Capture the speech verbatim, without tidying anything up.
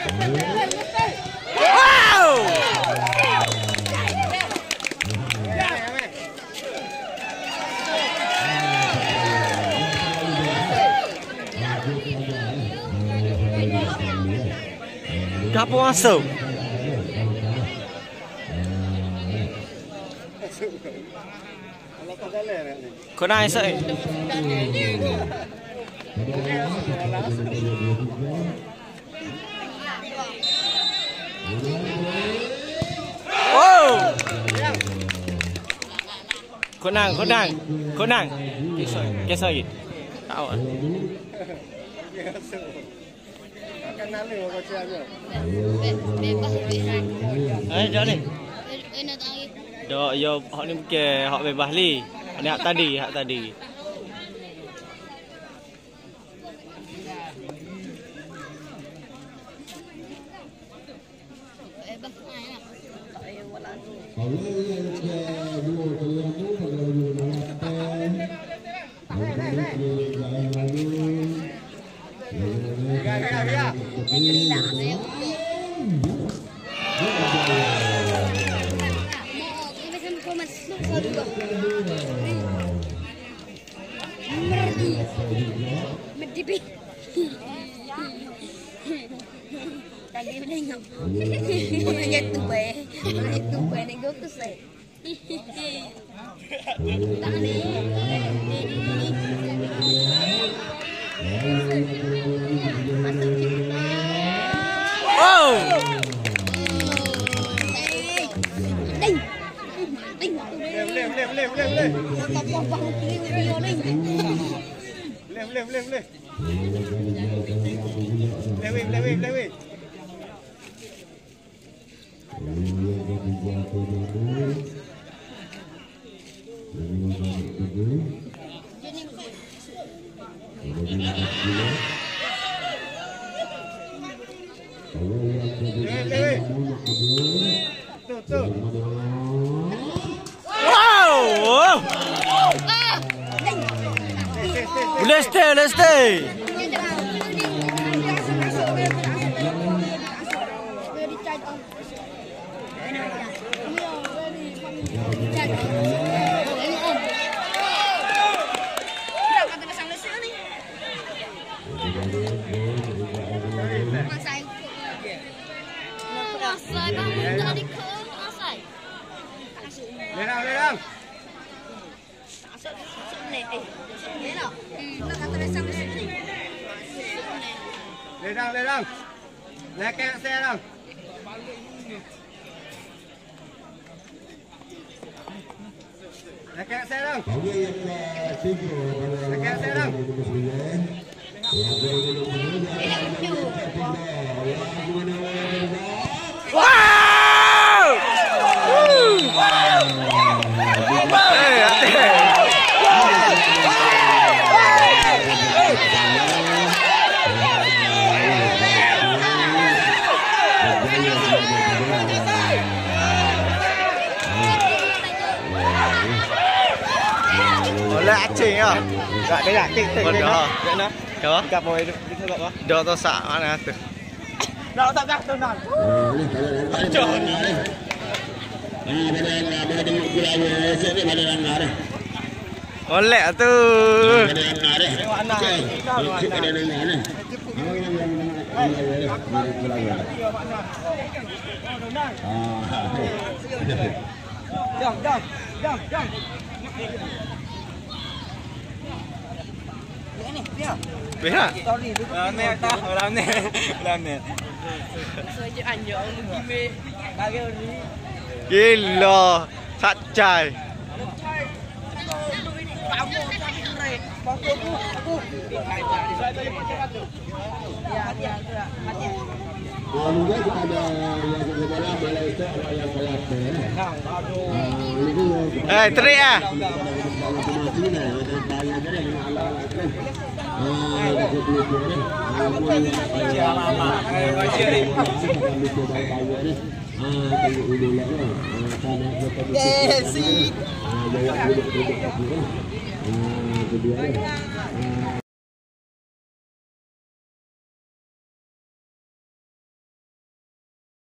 Wow! Kapo masuk. Kau nak esok ni? Oh! Kau nang, kau nang, kau nang. Esok, esok lagi. Tahu ah. Eh, jom ni. Dok, yo, hak ni bukan hak bebas li. Ni hak tadi, hak tadi. Tadi menengok. Orang YouTube eh. Orang YouTube eh nego tu saya. Tangan ni. Oh! Ding. Ding. Boleh, boleh, boleh, boleh, boleh. Apa-apa pilih video ni. Boleh, boleh, boleh, boleh. Boleh, boleh, boleh, boleh. Wow! Boleh stay, boleh stay. Lerang, lerang. Lerang, lerang. Lekek saya lang. Lekek saya lang. Lekek saya lang. Wow! Eh, hati. Oleh acing ah. Tak ada nak tik tik. Bodoh. Nak. Kau? Dekat boy itu tak apa. Dah tu sak mana tu? Nak tak tak tu nak. Acah ni. Oleh tu. Jom, jom, jom, jom. Ini dia. Beha. Sorry, ramai tak, ramai, ramai. Saja anjing gime. Bagi ni. Gila. Sacai. Kamu tapi keren. Pakai bu, bu. Saya tadi pakai tu. Ya, dia tu. Mati. Juga kita ada yang sebenarnya Malaysia yang kalah. Eh, terik ah. Yes.